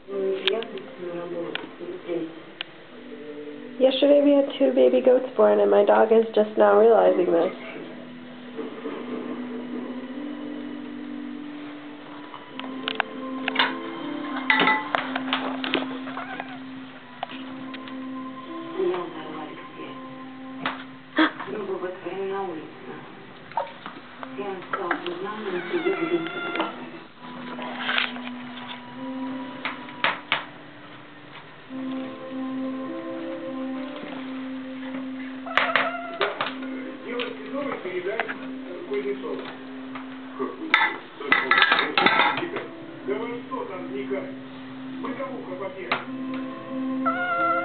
Yesterday we had 2 baby goats born, and my dog is just now realizing this. Да вы что там вникать? Бытовуха, во-первых.